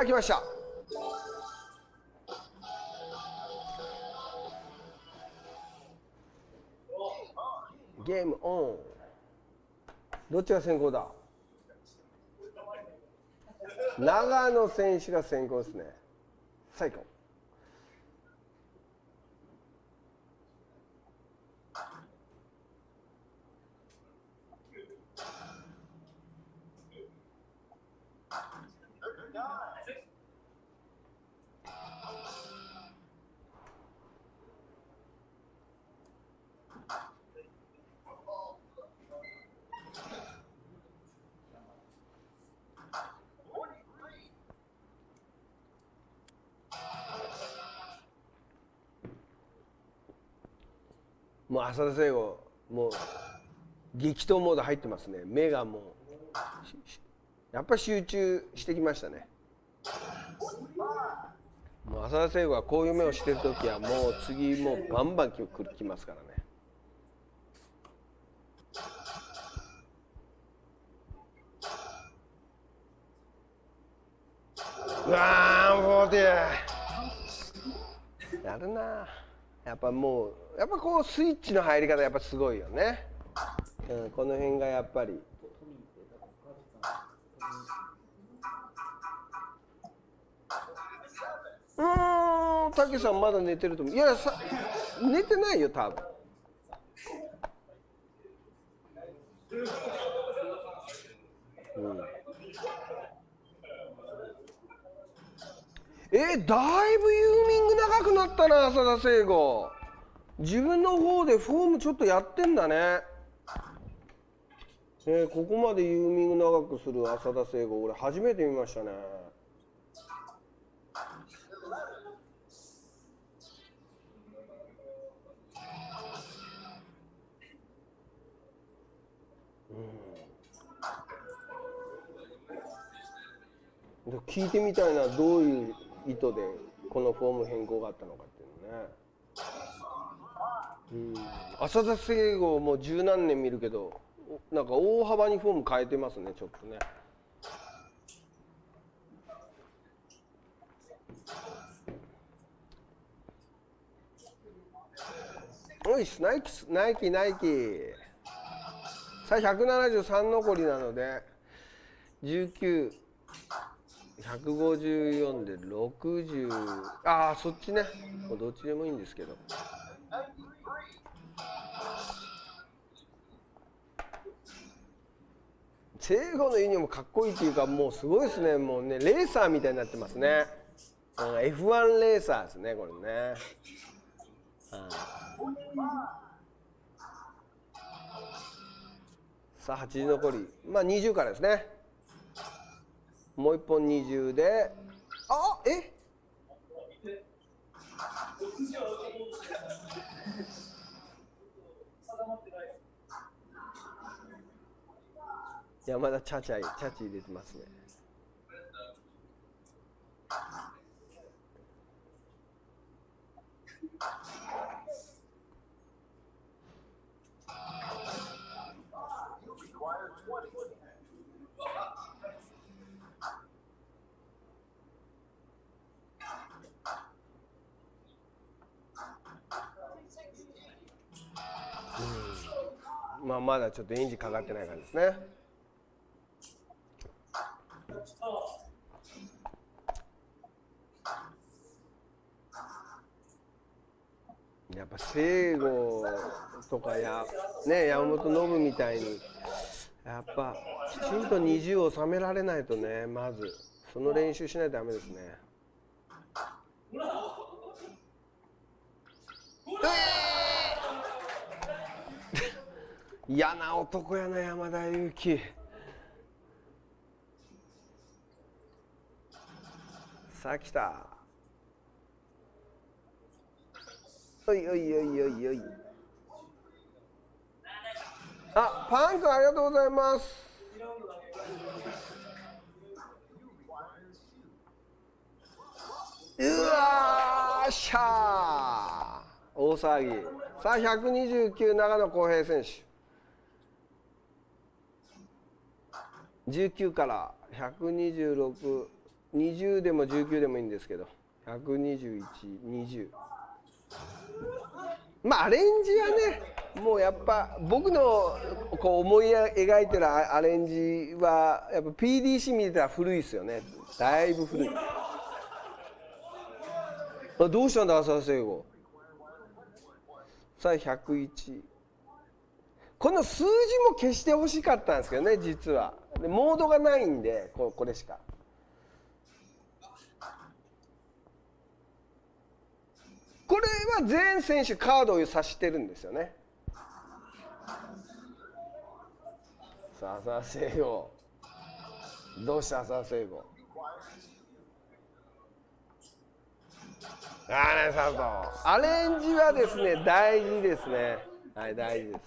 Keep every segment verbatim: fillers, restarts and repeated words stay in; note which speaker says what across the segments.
Speaker 1: あ、来ました。ゲームオン。どっちが先行だ？長野選手が先行ですね。最高。もう浅田聖吾、もう激闘モード入ってますね。目がもうやっぱり集中してきましたね。もう浅田聖吾はこういう目をしてるときはもう次もうバンバンきますからね。うわー、フォーティーやるな。やっぱもうやっぱこうスイッチの入り方やっぱすごいよね。うん、この辺がやっぱり。うーん、たけさんまだ寝てると思う。いやさ、寝てないよ多分。うん、えー、だいぶユーミング長くなったな、浅田聖吾。自分の方でフォームちょっとやってんだね。えー、ここまでユーミング長くする浅田聖吾、俺初めて見ましたね。うん、で聞いてみたいな、どういう意図でこのフォーム変更があったのかっていうのね。うん、浅田聖吾も十何年見るけど、なんか大幅にフォーム変えてますね、ちょっとね。おいし、ナイキ、ナイキ、ナイキ。さあ、ひゃくななじゅうさん残りなので、じゅうきゅう、ひゃくごじゅうよんでろくじゅう、ああ、そっちね。もうどっちでもいいんですけど。聖吾のユニフォームかっこいいっていうか、もうすごいですね。もうね、レーサーみたいになってますね。うん、エフワン レーサーですね、これね。うん、さあ、はちじゅう残り。まあ、にじゅうからですね。もういっぽんにじゅうで、あえ山田チャチャイ、チャチ入れてますね。うん、まあまだちょっとエンジンかかってない感じですね。やっぱ聖吾とかや、ね、山本信みたいにやっぱきちんとにじゅうを収められないとね、まずその練習しないとダメですね。嫌な男やな、山田裕貴。さあ来た。おいおいおいおいおい。あ、パンクありがとうございます。うわーしゃー、大騒ぎ。さあひゃくにじゅうきゅう長野浩平選手。じゅうきゅうからひゃくにじゅうろくにじゅうでもじゅうきゅうでもいいんですけど、ひゃくにじゅういち、にじゅう。まあアレンジはね、もうやっぱ僕のこう思い描いてるアレンジはやっぱ ピーディーシー 見てたら古いですよね。だいぶ古い。あ、どうしたんだ浅田聖吾。さあひゃくいち。この数字も消してほしかったんですけどね、実は。でモードがないんで、ここれしか。これは全選手カードを指してるんですよね。さあ浅田聖吾。どうした浅田聖吾。ああね、さんと。アレンジはですね、大事ですね。はい、大事です。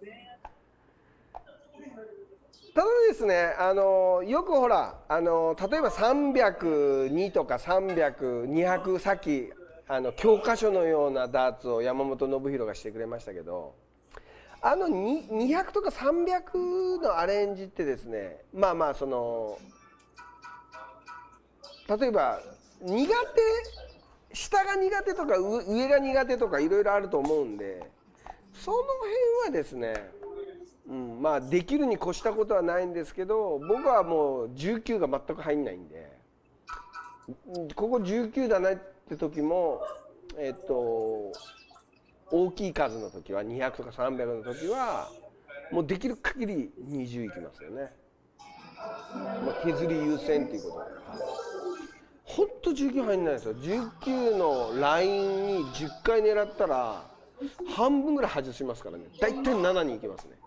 Speaker 1: ただですね、あのよくほら、あの例えばさんびゃくにとかさんびゃく、にひゃく、さっきあの教科書のようなダーツを山本信弘がしてくれましたけど、あのにひゃくとかさんびゃくのアレンジってですね、まあまあその例えば苦手、下が苦手とか上が苦手とかいろいろあると思うんで、その辺はですね、うん、まあできるに越したことはないんですけど、僕はもうじゅうきゅうが全く入んないんで、ここじゅうきゅうだなって時も、えっと大きい数の時はにひゃくとかさんびゃくの時はもうできる限りにじゅういきますよね。まあ、削り優先っていうことで、ほんとじゅうきゅう入んないですよ。じゅうきゅうのラインにじゅっかい狙ったら半分ぐらい外しますからね。だいたいななに行きますね。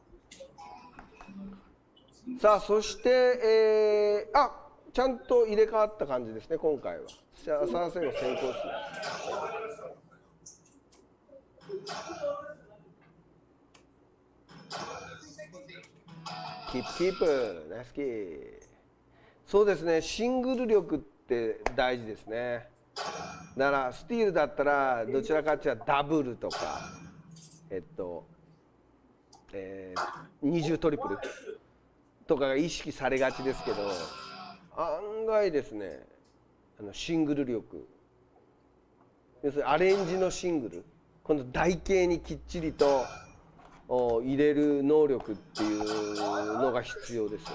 Speaker 1: さあそして、えー、あ、ちゃんと入れ替わった感じですね今回は。浅田聖吾成功ですね。キープキープ、ナイスキー。そうですね、シングル力って大事ですね。だからスティールだったらどちらかというとダブルとか、えっと、えー、二重トリプルとかが意識されがちですけど、案外ですね、あのシングル力、要するにアレンジのシングル、この台形にきっちりと入れる能力っていうのが必要ですよ。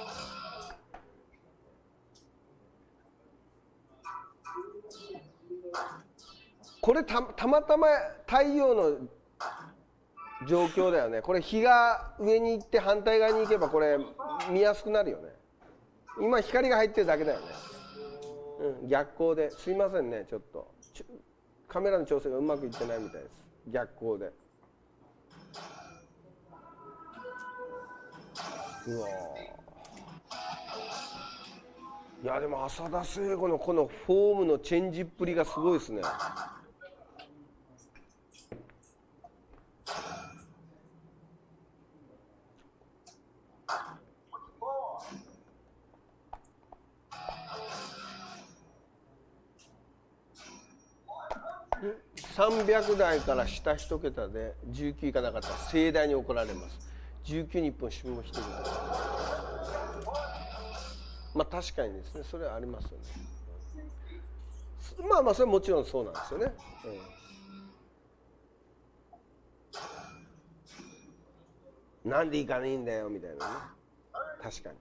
Speaker 1: これ た, たまたま太陽の状況だよね。これ日が上に行って反対側に行けばこれ見やすくなるよね。今光が入ってるだけだよね。うん、逆光で。すいませんね、ちょっとカメラの調整がうまくいってないみたいです。逆光で。うわ、いやでも浅田聖吾のこのフォームのチェンジっぷりがすごいですね。さんびゃくだいから下一桁でじゅうきゅういかなかったら盛大に怒られます。じゅうきゅうにいっぽん下一桁。まあ確かにですね、それはありますよね。まあまあそれはもちろんそうなんですよね。うん、なんでいかないんだよみたいなね。確かに。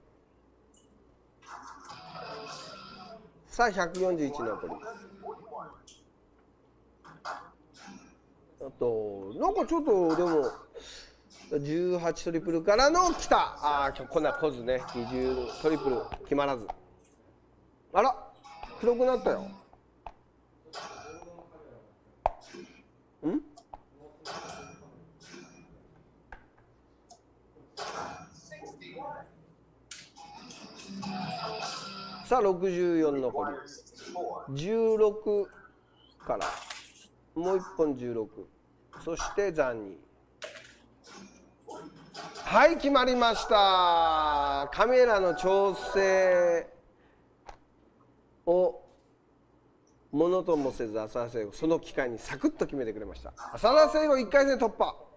Speaker 1: さあひゃくよんじゅういち残り。あとなんかちょっとでもじゅうはちトリプルからの来た。ああこんなポズね。にじゅうトリプル決まらず。あら黒くなったよ。んさあろくじゅうよん残り。じゅうろくからもういっぽんじゅうろく、そして残に。はい決まりました。カメラの調整をものともせず浅田聖吾、その機会にサクッと決めてくれました。浅田聖吾いっかい戦突破。